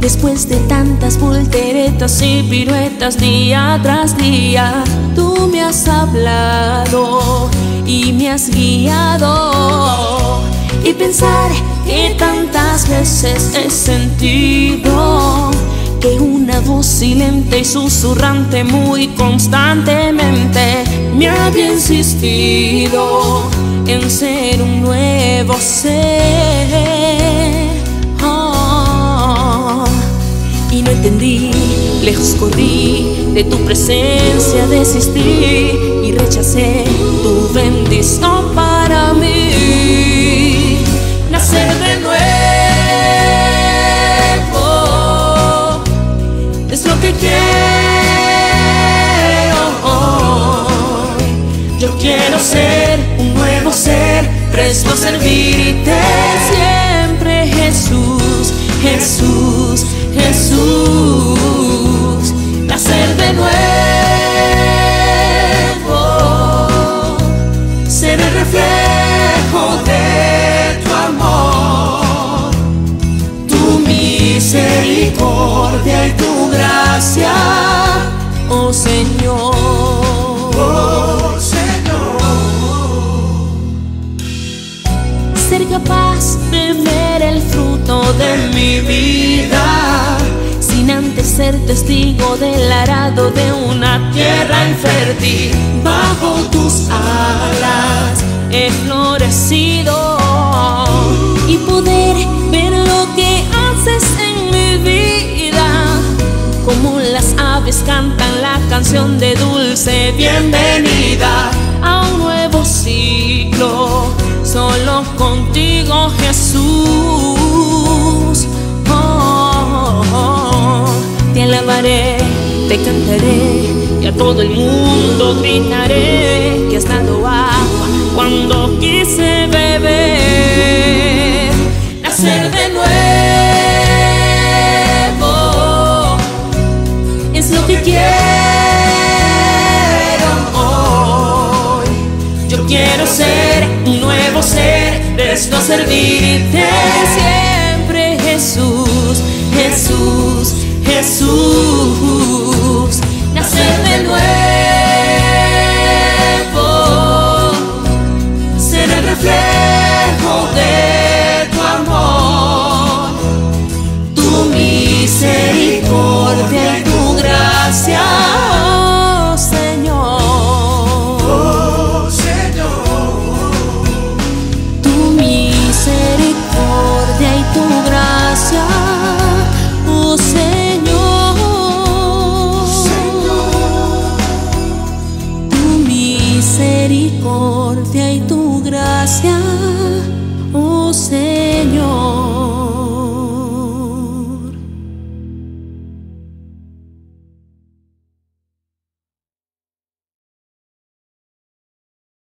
Después de tantas volteretas y piruetas día tras día, tú me has hablado y me has guiado. Y pensar que tantas veces he sentido que una voz silente y susurrante muy constantemente me había insistido en ser un nuevo ser. Y no entendí, lejos corrí de tu presencia, desistí y rechacé tu bendición para mí. Nacer de nuevo es lo que quiero hoy. Yo quiero ser un nuevo ser, presto a servirte siempre, Jesús, Jesús, Jesús. Nacer de nuevo, ser el reflejo de tu amor, tu misericordia y tu gracia, oh Señor. Oh Señor. Ser capaz de ver el fruto de mi vida sin antes ser testigo del arado de una tierra infértil. Bajo tus alas he florecido y poder ver lo que haces en mi vida. Como las aves cantan la canción de dulce bienvenida a un nuevo ciclo, solo contigo, Jesús. Te alabaré, te cantaré y a todo el mundo gritaré que has dado agua cuando quise beber. Nacer de nuevo es lo que quiero hoy. Yo quiero ser un nuevo ser, presto a servirte siempre, Jesús, Jesús, Jesús. Nacer de nuevo, ser el reflejo de tu amor, tu misericordia y tu gracia, oh Señor. Oh Señor. Tu misericordia y tu gracia, oh Señor. Misericordia y tu gracia, oh Señor.